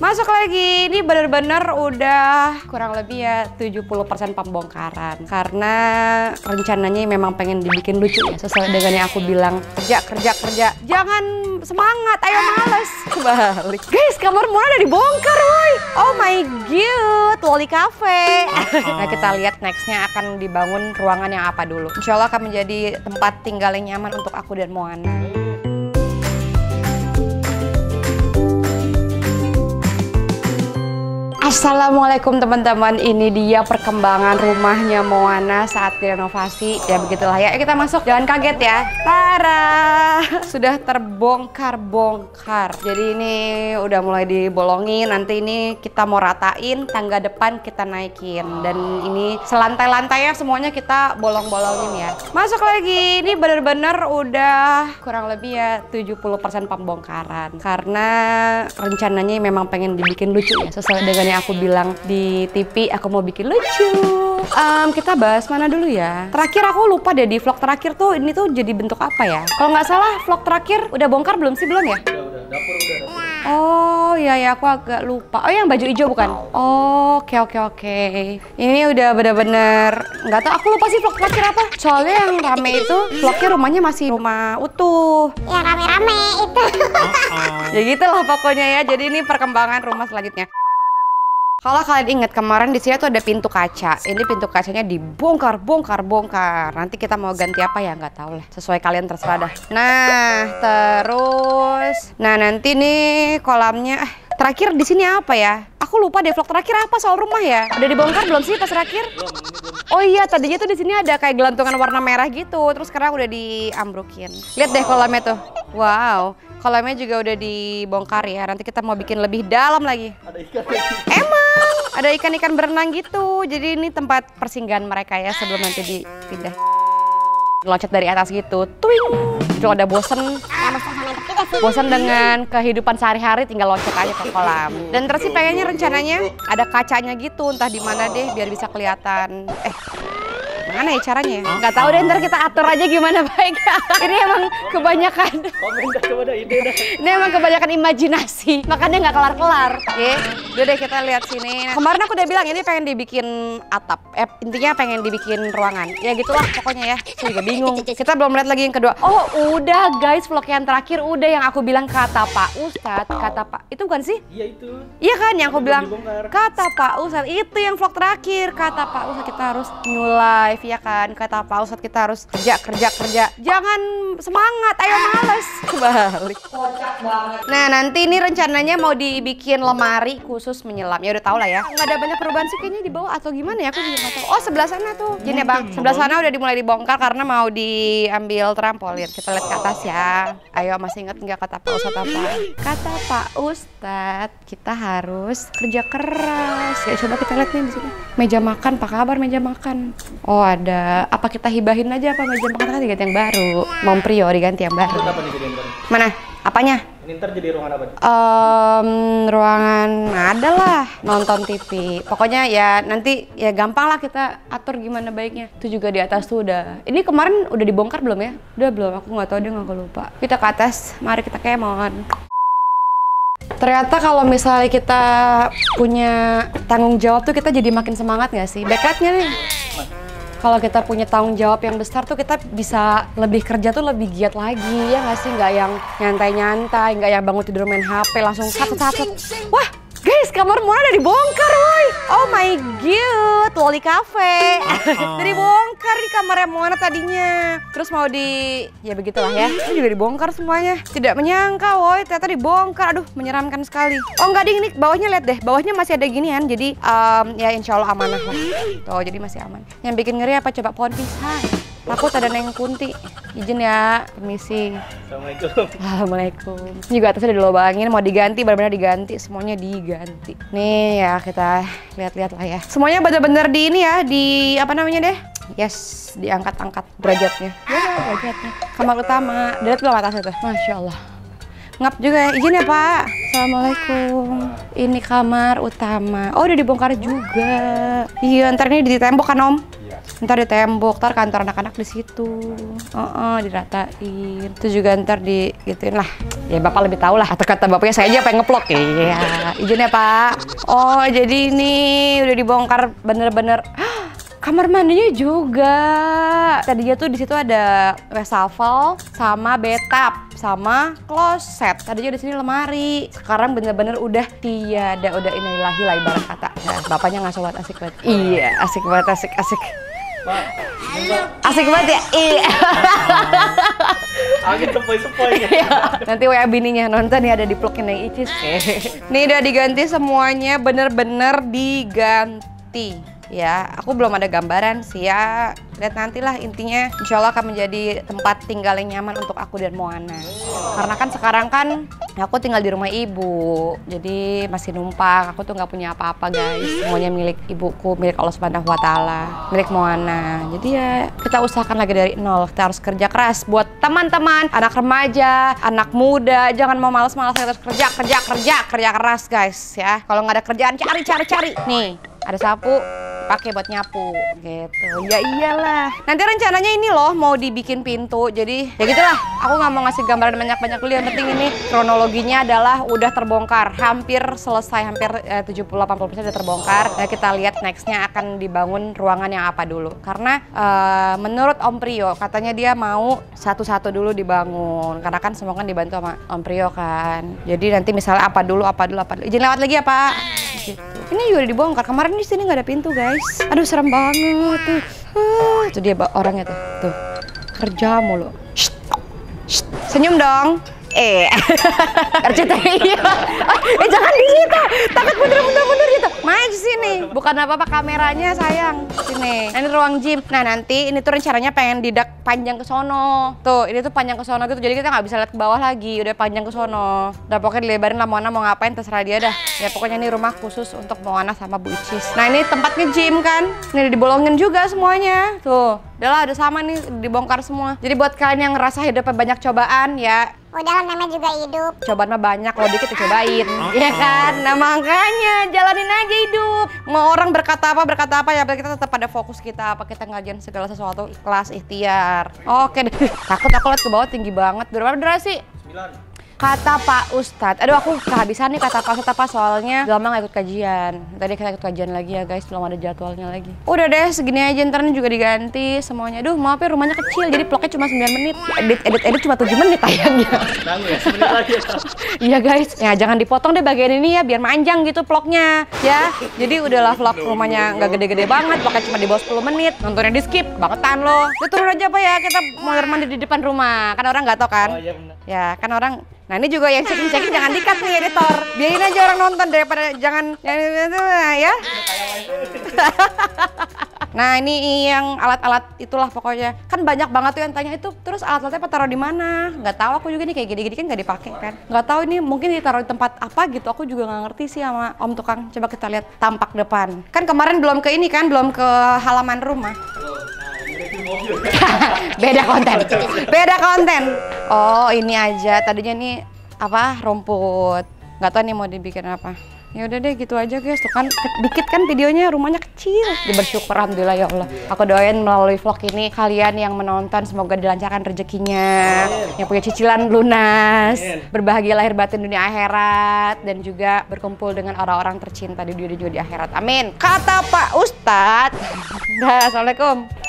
Masuk lagi, ini bener-bener udah kurang lebih ya 70% pembongkaran. Karena rencananya memang pengen dibikin lucu ya, sesuai dengan yang aku bilang, kerja. Jangan semangat, ayo males. Kebalik. Guys, kamar Mona udah dibongkar, woy. Oh my god, Loli Cafe. Nah, kita lihat nextnya akan dibangun ruangan yang apa dulu. Insya Allah akan menjadi tempat tinggal yang nyaman untuk aku dan Moana. Assalamualaikum teman-teman, ini dia perkembangan rumahnya Moana saat direnovasi. Ya begitulah ya, kita masuk, jangan kaget ya. Tara, sudah terbongkar-bongkar. Jadi ini udah mulai dibolongin, nanti ini kita mau ratain, tangga depan kita naikin. Dan ini selantai-lantainya semuanya kita bolong-bolongin ya. Masuk lagi, ini bener-bener udah kurang lebih ya 70% pembongkaran. Karena rencananya memang pengen dibikin lucu ya, sesuai dengan yang aku bilang di TV, aku mau bikin lucu. Kita bahas mana dulu ya? Terakhir aku lupa deh, di vlog terakhir tuh ini tuh jadi bentuk apa ya? Kalau nggak salah vlog terakhir udah bongkar belum sih? Belum ya? Udah, dapur udah. Oh ya aku agak lupa. Oh yang baju hijau bukan? Oh, oke. Ini udah bener-bener nggak tahu, aku lupa sih vlog terakhir apa. Soalnya yang rame itu vlognya rumahnya masih rumah utuh. Ya rame-rame itu. Ya gitulah pokoknya ya. Jadi ini perkembangan rumah selanjutnya. Kalau kalian ingat kemarin di sini tuh ada pintu kaca. Ini pintu kacanya dibongkar. Nanti kita mau ganti apa ya nggak tahu lah. Sesuai kalian terserah dah. Nah terus, nanti nih kolamnya. Terakhir di sini apa ya? Aku lupa deh vlog terakhir apa soal rumah ya. Udah dibongkar belum sih pas terakhir? Oh iya, tadinya tuh di sini ada kayak gelantungan warna merah gitu. Terus sekarang udah diambrukin. Lihat deh kolamnya tuh. Wow. Kolamnya juga udah dibongkar ya. Nanti kita mau bikin lebih dalam lagi. Ada ikan. Emang ada ikan-ikan berenang gitu. Jadi ini tempat persinggahan mereka ya sebelum nanti dipindah. Loncat dari atas gitu. Twing. Kalau ada bosen dengan kehidupan sehari-hari, tinggal loncat aja ke kolam. Dan terus sih pengennya rencananya ada kacanya gitu, entah di mana deh biar bisa kelihatan. Mana ya caranya? Nggak tahu deh, ntar kita atur aja gimana baiknya. Ini emang kebanyakan. Komen dah, coba dah ide dah. Ini emang kebanyakan imajinasi, makanya nggak kelar-kelar. Ya, udah deh kita lihat sini. Kemarin aku udah bilang ini pengen dibikin atap. Intinya pengen dibikin ruangan. Ya gitulah pokoknya ya. Saya juga bingung. Kita belum lihat lagi yang kedua. Oh udah guys, vlog yang terakhir udah yang aku bilang kata Pak Ustadz, kata Pak. Itu bukan sih? Iya itu. Iya kan yang aku bilang dibongkar. kata Pak Ustadz, itu yang vlog terakhir. Kata Pak Ustadz kita harus new life. Ya kan, kata Pak Ustadz kita harus kerja. Jangan semangat, ayo males. Kebalik. Kocak banget. Nah nanti ini rencananya mau dibikin lemari khusus menyelam. Ya udah tau lah ya. Nggak ada banyak perubahan sih kayaknya di bawah atau gimana ya, aku juga nggak tahu. Oh sebelah sana tuh. Gini ya bang, sebelah sana udah dimulai dibongkar karena mau diambil trampolin. Kita lihat ke atas ya. Ayo masih ingat nggak kata Pak Ustadz apa? Kata Pak Ustadz kita harus kerja keras. Ya coba kita lihat nih di sini. Meja makan, apa kabar meja makan? Oh ada, apa kita hibahin aja apa meja makan, kan diganti yang baru. Momprio diganti yang baru. Apa nih jadi ntar? Mana? Apanya? Ini ntar jadi ruangan apa nih? Ruangan ada lah, nonton TV. Pokoknya ya nanti ya gampang lah kita atur gimana baiknya. Itu juga di atas tuh udah. Ini kemarin udah dibongkar belum ya? Udah belum, aku nggak tahu deh, nggak lupa. Kita ke atas, mari kita kemon. Ternyata kalau misalnya kita punya tanggung jawab tuh kita jadi makin semangat nggak sih? Backlightnya nih. Kalau kita punya tanggung jawab yang besar tuh kita bisa lebih kerja tuh lebih giat lagi ya nggak sih? Nggak yang nyantai-nyantai, nggak yang bangun tidur main HP langsung satu-satu. Wah guys, kamar Mona udah dibongkar woy. Oh my god, Loli Cafe. Udah dibongkar nih kamarnya Moana tadinya. Terus mau ya begitulah ya. Ini juga dibongkar semuanya. Tidak menyangka woy, ternyata dibongkar. Aduh, menyeramkan sekali. Oh enggak ding, ini bawahnya lihat deh. Bawahnya masih ada ginian. Jadi ya insya Allah amanah lah. Tuh, jadi masih aman. Yang bikin ngeri apa coba? Pohon pisang. Takut ada Neng Kunti. Izin ya, permisi. Assalamualaikum. Assalamualaikum. Ini juga atasnya udah dilobangin, mau diganti, benar-benar diganti. Semuanya diganti. Nih ya, kita lihat-lihat lah ya. Semuanya bener-bener di ini ya, di apa namanya deh? Yes, diangkat-angkat derajatnya. Ya, derajatnya. Kamar utama. Lihat belum atasnya tuh? Masya Allah. Ngap juga ya. Izin ya Pak. Assalamualaikum. Ini kamar utama. Oh udah dibongkar juga. Iya, ntar ini di tembok kan Om? ntar di tembok, ntar kantor anak-anak di situ. Diratain. Itu juga ntar gituin lah. Ya bapak lebih tahu lah. Atau kata bapaknya saya aja pengen ngeplok. Iya, izin ya pak. Oh jadi ini udah dibongkar bener-bener. Kamar mandinya juga. Tadinya tuh di situ ada wastafel sama bathtub sama kloset. Tadinya di sini lemari. Sekarang bener-bener udah tiada, udah inilahi lah ibarat kata. Nah, bapaknya nggak sholat, asik banget. Iya, asik banget, asik. Asik banget ya? Iya. Angin sepoi-sepoi. Nanti WA bininya nonton ya, ada di vlognya Neng Icis. Nih udah diganti semuanya, bener-bener diganti. Ya, aku belum ada gambaran sih ya. Lihat nantilah, intinya insya Allah akan menjadi tempat tinggal yang nyaman untuk aku dan Moana. Karena kan sekarang kan aku tinggal di rumah ibu, jadi masih numpang. Aku tuh nggak punya apa-apa guys. Semuanya milik ibuku, milik Allah Subhanahu Wa Taala, milik Moana. Jadi ya kita usahakan lagi dari nol. Kita harus kerja keras buat teman-teman, anak remaja, anak muda. Jangan mau malas-malas, harus kerja keras guys ya. Kalau nggak ada kerjaan cari. Nih ada sapu, pakai buat nyapu gitu. Ya iyalah. Nanti rencananya ini loh mau dibikin pintu. Jadi ya gitulah. Aku nggak mau ngasih gambaran banyak-banyak dulu. Yang penting ini kronologinya adalah udah terbongkar. Hampir selesai, hampir 70-80% udah terbongkar. Nah, kita lihat nextnya akan dibangun ruangan yang apa dulu. Karena menurut Om Prio katanya dia mau satu-satu dulu dibangun. Karena kan semua kan dibantu sama Om Prio kan. Jadi nanti misalnya apa dulu. Izin lewat lagi ya Pak. Gitu. Ini juga udah dibongkar. Kemarin di sini nggak ada pintu guys. Aduh serem banget tuh. Itu dia orangnya tuh. Kerja mulu. Senyum dong. RCTI. Jangan di situ. Takut mundur gitu. Main ke sini. Bukan apa-apa kameranya sayang. Sini. Nah, ini ruang gym. Nah, nanti ini tuh rencananya pengen didak panjang ke sono. Tuh, ini tuh panjang ke sono gitu. Jadi kita nggak bisa lihat ke bawah lagi. Udah panjang ke sono. Udah pokoknya dilebarin lah, Moana mau ngapain terserah dia dah. Ya pokoknya ini rumah khusus untuk Moana sama Bu Icis. Nah, ini tempat nge-gym kan. Ini dibolongin juga semuanya. Tuh. Udahlah, udah sama nih dibongkar semua. Jadi buat kalian yang ngerasa hidupnya banyak cobaan ya, udahlah namanya juga hidup. Cobaan mah banyak, kalau dikit dicobain. Ya kan? Nah makanya jalanin aja hidup. Mau orang berkata apa ya, kita tetap pada fokus kita. Apa kita ngajarin segala sesuatu ikhlas, ikhtiar. Oke deh. Takut aku lihat ke bawah tinggi banget. Berapa durasi? 9. Kata Pak Ustadz, aduh aku kehabisan nih kata Pak Ustadz apa soalnya udah lama gak ikut kajian. Tadi kita ikut kajian lagi ya guys, belum ada jadwalnya lagi. Udah deh segini aja, ntar juga diganti semuanya. Aduh maaf ya rumahnya kecil, jadi vlognya cuma 9 menit. Edit cuma 7 menit tayangnya. Semenit lagi. Iya guys, ya jangan dipotong deh bagian ini ya biar manjang gitu vlognya ya. Jadi udahlah vlog rumahnya nggak gede-gede banget, pokoknya cuma di bawah 10 menit. Nontonnya di skip, bangetan loh. Udah turun aja apa ya, kita mau mandi di depan rumah. Kan orang nggak tahu kan? Oh iya benar. Ya kan orang. Nah ini juga yang checking jangan di-cut nih editor. Biarin aja orang nonton daripada jangan ya. Nah ini yang alat-alat itulah pokoknya. Kan banyak banget tuh yang tanya itu terus alat-alatnya taruh di mana? Nggak tahu aku juga nih kayak gini-gini kan nggak dipakai kan. Nggak tahu ini mungkin ditaruh di tempat apa gitu. Aku juga nggak ngerti sih sama Om Tukang. Coba kita lihat tampak depan. Kan kemarin belum ke ini kan, belum ke halaman rumah. Beda konten. Oh ini aja. Tadinya nih apa rumput. Nggak tahu nih mau dibikin apa. Ya udah deh gitu aja guys. Tuh kan dikit kan videonya, rumahnya kecil. Ya, bersyukur alhamdulillah ya Allah. Aku doain melalui vlog ini kalian yang menonton semoga dilancarkan rezekinya, yang punya cicilan lunas, berbahagia lahir batin dunia akhirat, dan juga berkumpul dengan orang-orang tercinta di dunia juga di akhirat. Amin. Kata Pak Ustadz. Dah, assalamualaikum.